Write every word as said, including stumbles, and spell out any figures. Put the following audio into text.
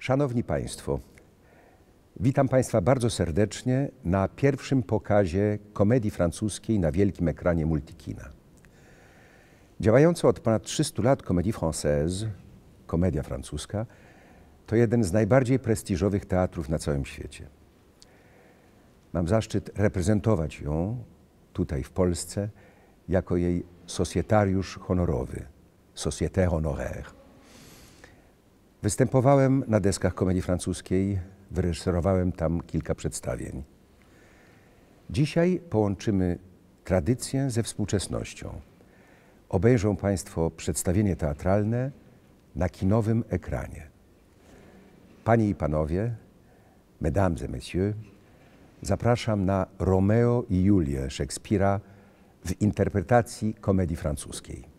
Szanowni Państwo, witam Państwa bardzo serdecznie na pierwszym pokazie komedii francuskiej na wielkim ekranie Multikina. Działająca od ponad trzystu lat Comédie Française, komedia francuska, to jeden z najbardziej prestiżowych teatrów na całym świecie. Mam zaszczyt reprezentować ją tutaj w Polsce jako jej socjetariusz honorowy, sociétaire honoraire. Występowałem na deskach komedii francuskiej, wyreżyserowałem tam kilka przedstawień. Dzisiaj połączymy tradycję ze współczesnością. Obejrzą Państwo przedstawienie teatralne na kinowym ekranie. Panie i Panowie, Mesdames et Messieurs, zapraszam na Romeo i Julię Szekspira w interpretacji komedii francuskiej.